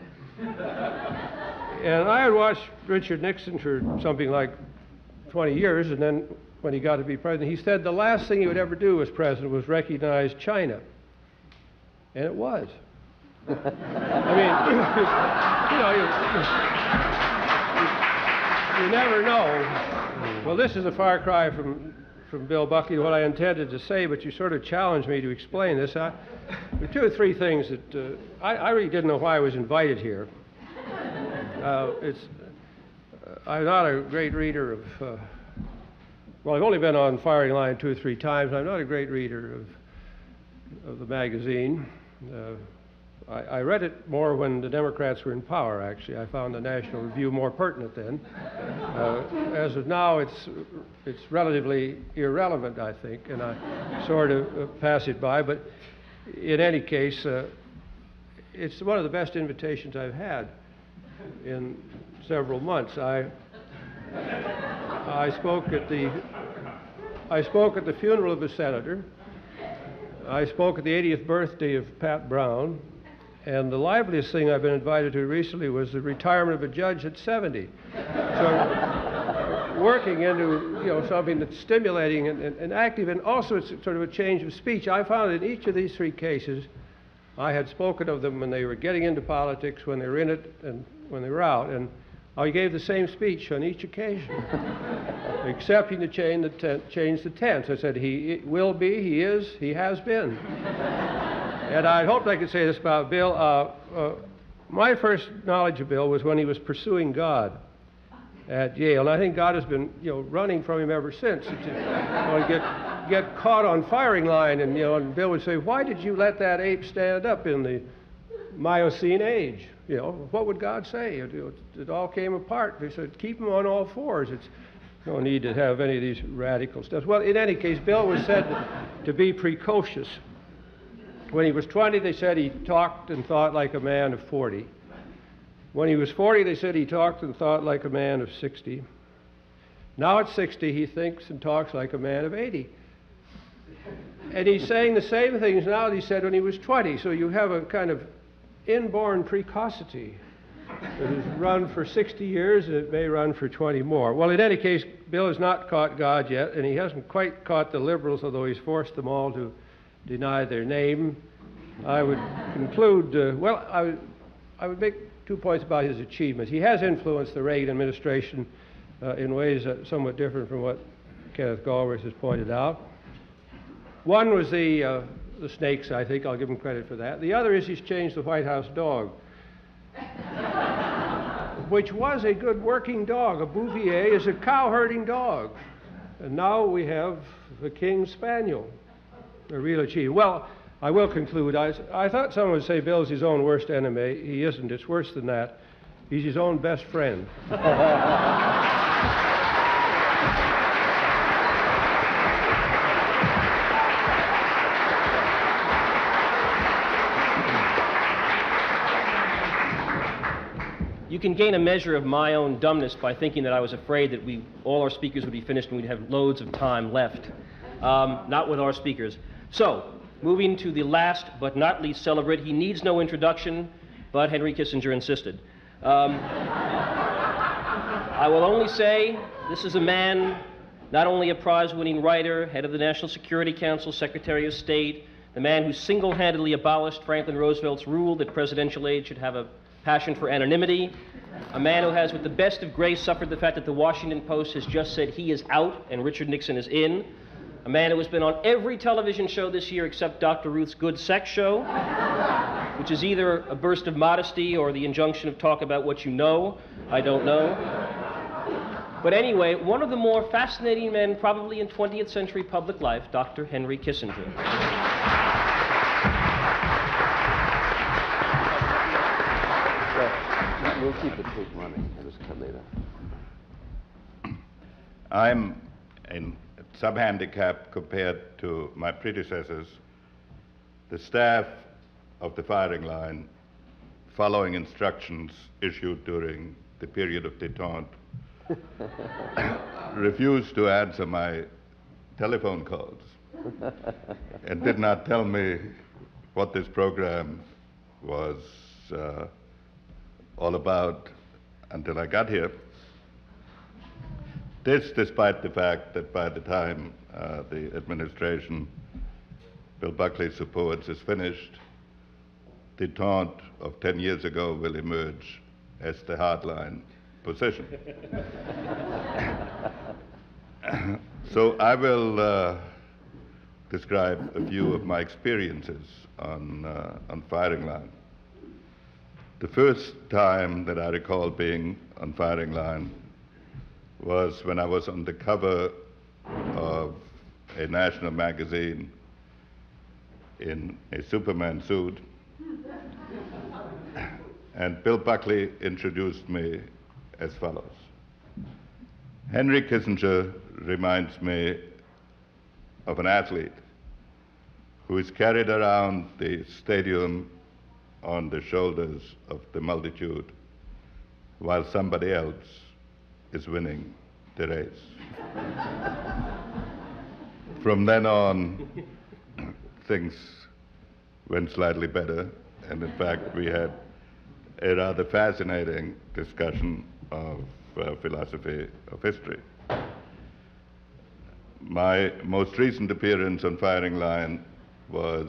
And I had watched Richard Nixon for something like twenty years, and then when he got to be president, he said the last thing he would ever do as president was recognize China. And it was. I mean, you know, you, you, you never know. Well, this is a far cry from, from Bill Buckley, what I intended to say, but you sort of challenged me to explain this. I, there are two or three things that uh, I, I really didn't know why I was invited here. Uh, it's, uh, I'm not a great reader of, uh, well, I've only been on firing line two or three times. I'm not a great reader of, of the magazine. Uh, I, I read it more when the Democrats were in power, actually. I found the National Review more pertinent then. Uh, as of now, it's, it's relatively irrelevant, I think, and I sort of uh, pass it by. But in any case, uh, it's one of the best invitations I've had in several months. I, I spoke at the, I spoke at the funeral of a senator. I spoke at the eightieth birthday of Pat Brown, and the liveliest thing I've been invited to recently was the retirement of a judge at seventy. So working into, you know, something that's stimulating and, and, and active, and also it's sort of a change of speech. I found in each of these three cases, I had spoken of them when they were getting into politics, when they were in it, and when they were out, and I gave the same speech on each occasion, excepting to change the, ten, change the tense. I said, he will be, he is, he has been. And I hoped I could say this about Bill. Uh, uh, my first knowledge of Bill was when he was pursuing God at Yale, and I think God has been, you know, running from him ever since. To, you know, get, get caught on firing line, and, you know, and Bill would say, why did you let that ape stand up in the Miocene age? You know, what would God say? It, it, it all came apart. They said, keep him on all fours. It's no need to have any of these radical stuff. Well, in any case, Bill was said to, to be precocious. When he was twenty, they said he talked and thought like a man of forty. When he was forty, they said he talked and thought like a man of sixty. Now at sixty, he thinks and talks like a man of eighty. And he's saying the same things now that he said when he was twenty. So you have a kind of inborn precocity that has run for sixty years, and it may run for twenty more. Well, in any case, Bill has not caught God yet, and he hasn't quite caught the liberals, although he's forced them all to deny their name. I would conclude, uh, well, I would, I would make two points about his achievements. He has influenced the Reagan administration uh, in ways uh, somewhat different from what Kenneth Galbraith has pointed out. One was the, uh, the snakes, I think. I'll give him credit for that. The other is he's changed the White House dog, which was a good working dog. A Bouvier is a cow-herding dog. And now we have the King Spaniel, a real achievement. Well, I will conclude. I, I thought someone would say Bill's his own worst enemy. He isn't. It's worse than that. He's his own best friend. You can gain a measure of my own dumbness by thinking that I was afraid that we, all our speakers would be finished and we'd have loads of time left. Um, not with our speakers. So, moving to the last but not least celebrant. He needs no introduction, but Henry Kissinger insisted. Um, I will only say this is a man, not only a prize-winning writer, head of the National Security Council, Secretary of State, the man who single-handedly abolished Franklin Roosevelt's rule that presidential aides should have a passion for anonymity, a man who has, with the best of grace, suffered the fact that the Washington Post has just said he is out and Richard Nixon is in, a man who has been on every television show this year except Doctor Ruth's Good Sex Show, which is either a burst of modesty or the injunction of talk about what you know. I don't know. But anyway, one of the more fascinating men probably in twentieth century public life, Doctor Henry Kissinger. Well, we'll keep the tape running. I'll just cut later. I'm, I'm some handicap compared to my predecessors. The staff of the firing line, following instructions issued during the period of détente, refused to answer my telephone calls and did not tell me what this program was uh, all about until I got here. This despite the fact that by the time uh, the administration Bill Buckley supports is finished, the taunt of ten years ago will emerge as the hardline position. So I will uh, describe a few of my experiences on, uh, on firing line. The first time that I recall being on firing line was when I was on the cover of a national magazine in a Superman suit, and Bill Buckley introduced me as follows. Henry Kissinger reminds me of an athlete who is carried around the stadium on the shoulders of the multitude while somebody else is winning the race. From then on, things went slightly better, and in fact, we had a rather fascinating discussion of uh, philosophy of history. My most recent appearance on firing line was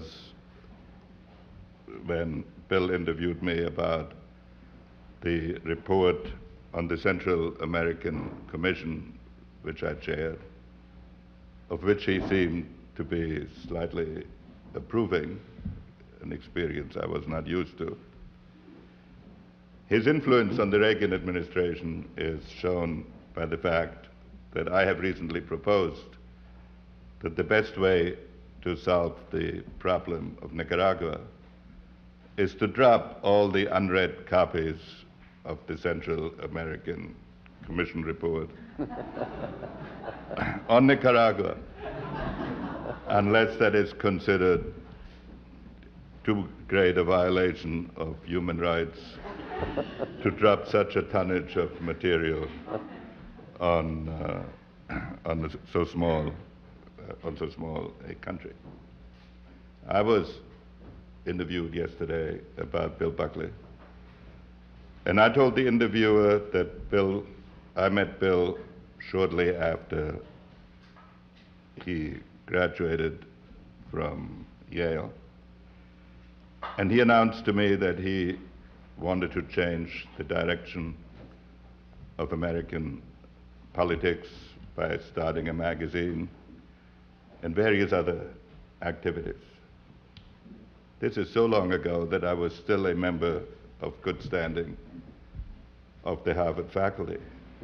when Bill interviewed me about the report on the Central American Commission, which I chaired, of which he seemed to be slightly approving, an experience I was not used to. His influence on the Reagan administration is shown by the fact that I have recently proposed that the best way to solve the problem of Nicaragua is to drop all the unread copies of the Central American Commission report on Nicaragua, unless that is considered too great a violation of human rights to drop such a tonnage of material on, uh, on so small, uh, on so small a country. I was interviewed yesterday about Bill Buckley, and I told the interviewer that Bill, I met Bill shortly after he graduated from Yale, and he announced to me that he wanted to change the direction of American politics by starting a magazine and various other activities. This is so long ago that I was still a member of good standing of the Harvard faculty.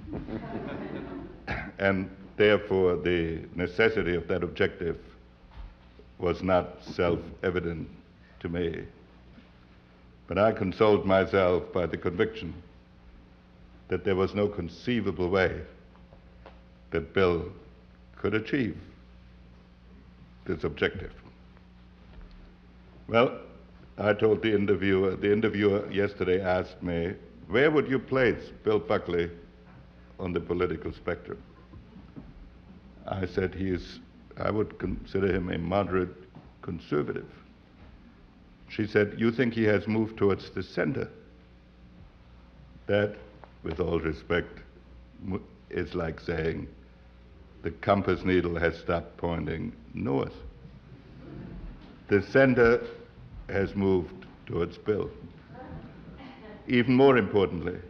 And therefore, the necessity of that objective was not self-evident to me. But I consoled myself by the conviction that there was no conceivable way that Bill could achieve this objective. Well, I told the interviewer, the interviewer yesterday asked me, where would you place Bill Buckley on the political spectrum? I said he is, I would consider him a moderate conservative. She said, you think he has moved towards the center? That, with all respect, is like saying the compass needle has stopped pointing north. The center has moved towards Bill. Even more importantly,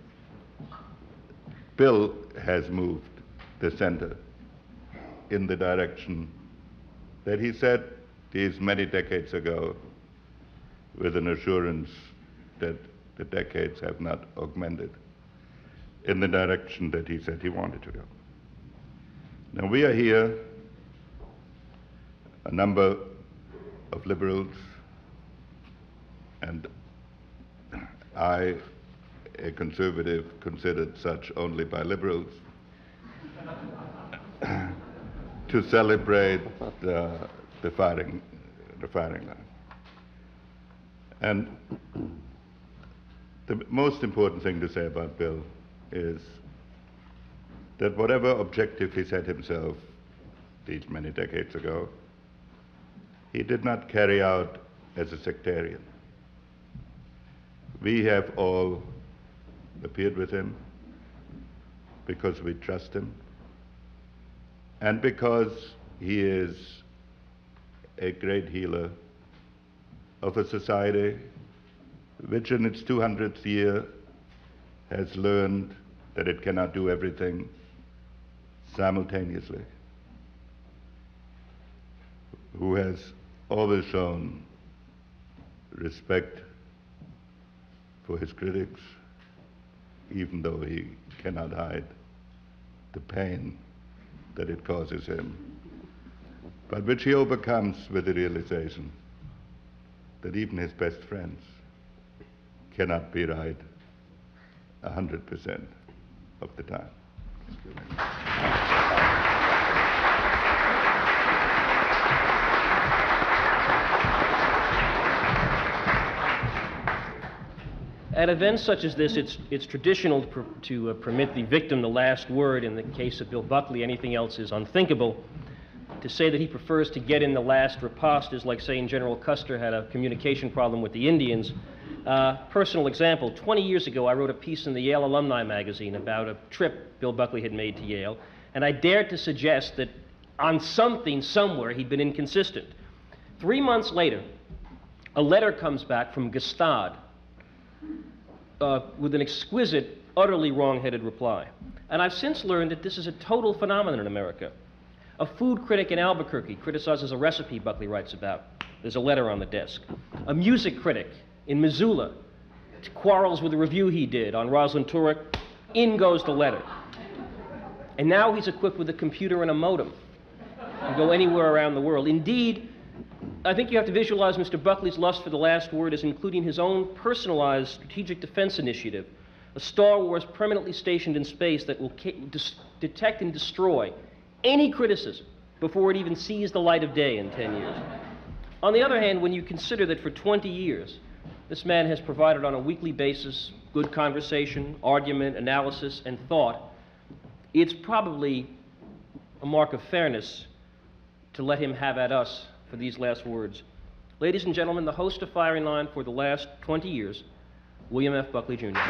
Bill has moved the center in the direction that he said these many decades ago, with an assurance that the decades have not augmented, in the direction that he said he wanted to go. Now we are here, a number of liberals, and I, a conservative considered such only by liberals, to celebrate the, the firing, the firing line. And the most important thing to say about Bill is that whatever objective he set himself these many decades ago, he did not carry out as a sectarian. We have all appeared with him because we trust him and because he is a great healer of a society which in its two hundredth year has learned that it cannot do everything simultaneously, who has always shown respect for his critics, even though he cannot hide the pain that it causes him, but which he overcomes with the realization that even his best friends cannot be right a hundred percent of the time. At events such as this, it's, it's traditional to, per, to uh, permit the victim the last word. In the case of Bill Buckley, anything else is unthinkable. To say that he prefers to get in the last riposte is like saying General Custer had a communication problem with the Indians. Uh, personal example, twenty years ago I wrote a piece in the Yale Alumni magazine about a trip Bill Buckley had made to Yale, and I dared to suggest that on something, somewhere, he'd been inconsistent. Three months later, a letter comes back from Gstaad, Uh, with an exquisite, utterly wrong-headed reply. And I've since learned that this is a total phenomenon in America. A food critic in Albuquerque criticizes a recipe Buckley writes about. There's a letter on the desk. A music critic in Missoula quarrels with a review he did on Rosalind Turek. In goes the letter. And now he's equipped with a computer and a modem. He can go anywhere around the world. Indeed, I think you have to visualize Mister Buckley's lust for the last word as including his own personalized strategic defense initiative, a Star Wars permanently stationed in space that will detect and destroy any criticism before it even sees the light of day in ten years. On the other hand, when you consider that for twenty years, this man has provided on a weekly basis good conversation, argument, analysis, and thought, it's probably a mark of fairness to let him have at us for these last words. Ladies and gentlemen, the host of Firing Line for the last twenty years, William F. Buckley, Junior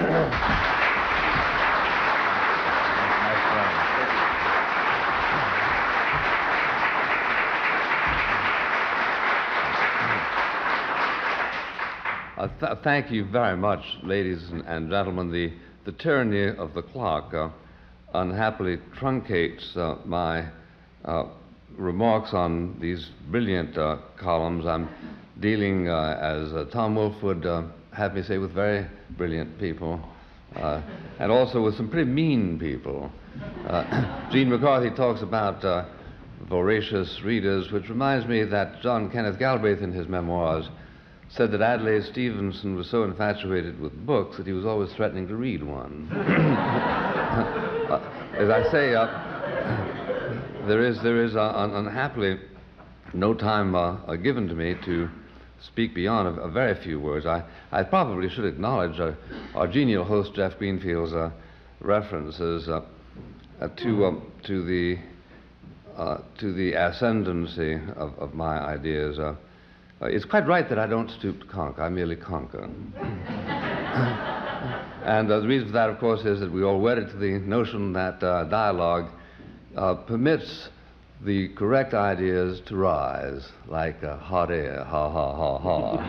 Uh, th thank you very much, ladies and, and gentlemen. The, the tyranny of the clock uh, unhappily truncates uh, my uh, remarks on these brilliant uh, columns. I'm dealing, uh, as uh, Tom Wolfe would uh, have me say, with very brilliant people, uh, and also with some pretty mean people. Uh, Gene McCarthy talks about uh, voracious readers, which reminds me that John Kenneth Galbraith in his memoirs said that Adlai Stevenson was so infatuated with books that he was always threatening to read one. uh, as I say, uh, there is, there is uh, un unhappily no time uh, given to me to speak beyond a, a very few words. I, I probably should acknowledge uh, our genial host, Jeff Greenfield's uh, references uh, uh, to, um, to, the, uh, to the ascendancy of, of my ideas. Uh, Uh, it's quite right that I don't stoop to conquer, I merely conquer. And uh, the reason for that, of course, is that we all wedded to the notion that uh, dialogue uh, permits the correct ideas to rise, like uh, hot air, ha, ha, ha, ha.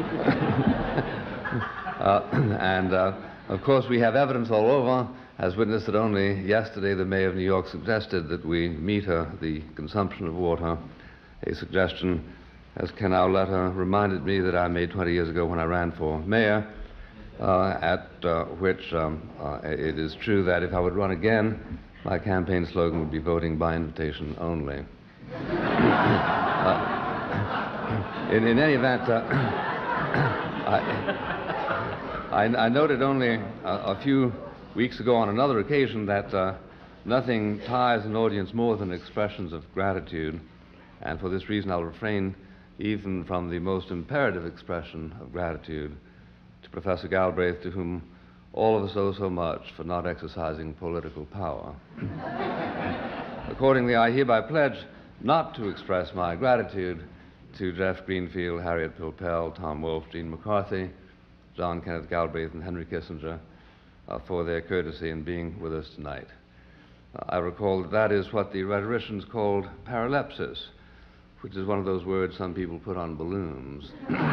uh, and, uh, of course, we have evidence all over, as witnessed that only yesterday the mayor of New York suggested that we meter the consumption of water, a suggestion, as Ken Auletta reminded me, that I made twenty years ago when I ran for mayor, uh, at uh, which um, uh, it is true that if I would run again, my campaign slogan would be voting by invitation only. uh, in, in any event, uh, I, I, I noted only a, a few weeks ago on another occasion that uh, Nothing ties an audience more than expressions of gratitude, and for this reason I'll refrain even from the most imperative expression of gratitude to Professor Galbraith, to whom all of us owe so much for not exercising political power. Accordingly, I hereby pledge not to express my gratitude to Jeff Greenfield, Harriet Pilpel, Tom Wolfe, Gene McCarthy, John Kenneth Galbraith, and Henry Kissinger uh, for their courtesy in being with us tonight. Uh, I recall that that is what the rhetoricians called paralepsis, which is one of those words some people put on balloons.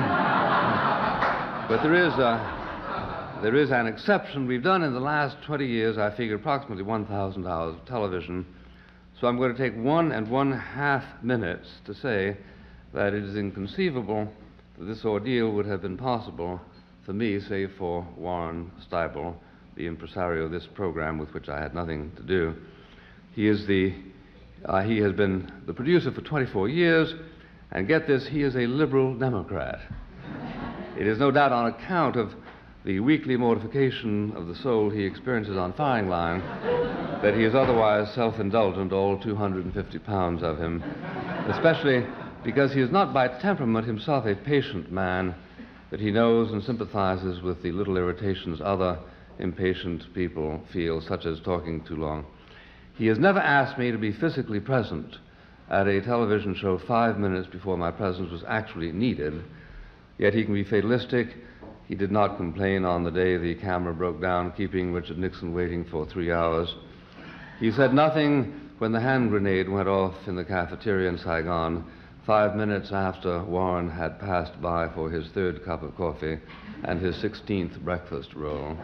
But there is, a, there is an exception. We've done in the last twenty years, I figure, approximately one thousand hours of television. So I'm going to take one and one half minutes to say that it is inconceivable that this ordeal would have been possible for me, save for Warren Steibel, the impresario of this program with which I had nothing to do. He is the, uh, he has been the producer for twenty-four years, and get this, he is a liberal Democrat. It is no doubt on account of the weekly mortification of the soul he experiences on firing line that he is otherwise self-indulgent, all two hundred fifty pounds of him, especially because he is not by temperament himself a patient man, that he knows and sympathizes with the little irritations other impatient people feel, such as talking too long. He has never asked me to be physically present at a television show five minutes before my presence was actually needed, yet he can be fatalistic. He did not complain on the day the camera broke down, keeping Richard Nixon waiting for three hours. He said nothing when the hand grenade went off in the cafeteria in Saigon, five minutes after Warren had passed by for his third cup of coffee and his sixteenth breakfast roll.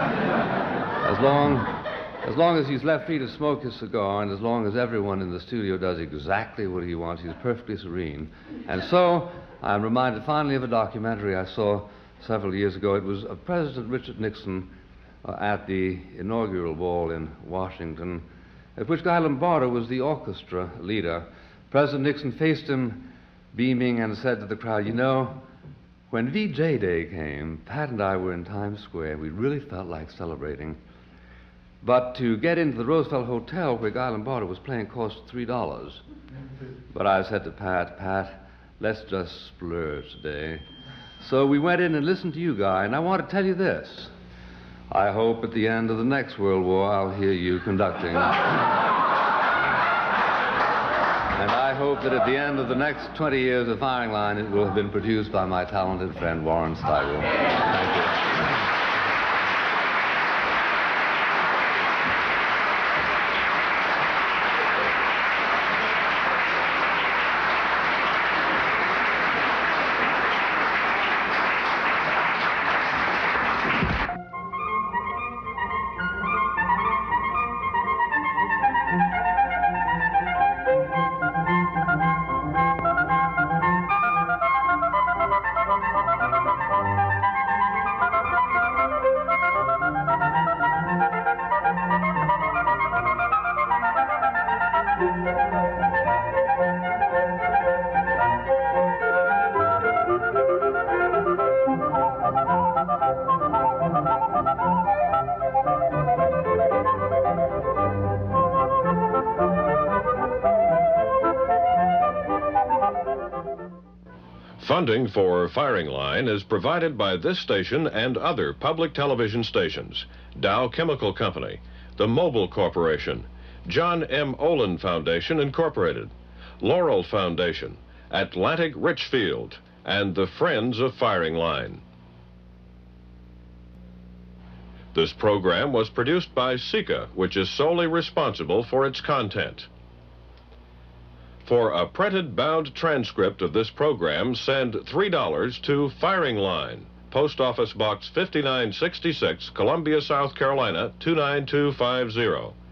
As long, as long as he's left free to smoke his cigar, and as long as everyone in the studio does exactly what he wants, he's perfectly serene. And so I'm reminded finally of a documentary I saw several years ago. It was of President Richard Nixon uh, at the inaugural ball in Washington, at which Guy Lombardo was the orchestra leader. President Nixon faced him, beaming, and said to the crowd, "You know, when V J Day came, Pat and I were in Times Square. We really felt like celebrating. But to get into the Roosevelt Hotel where Guy Lombardo was playing cost three dollars. But I said to Pat, Pat, let's just splurge today. So we went in and listened to you, Guy, and I want to tell you this. I hope at the end of the next World War I'll hear you conducting. And I hope that at the end of the next twenty years of Firing Line, it will have been produced by my talented friend, Warren Steibel." Thank you. Funding for Firing Line is provided by this station and other public television stations: Dow Chemical Company, the Mobil Corporation, John M. Olin Foundation, Incorporated, Laurel Foundation, Atlantic Richfield, and the Friends of Firing Line. This program was produced by SICA, which is solely responsible for its content. For a printed bound transcript of this program, send three dollars to Firing Line, Post Office Box fifty-nine sixty-six, Columbia, South Carolina, two nine two five zero.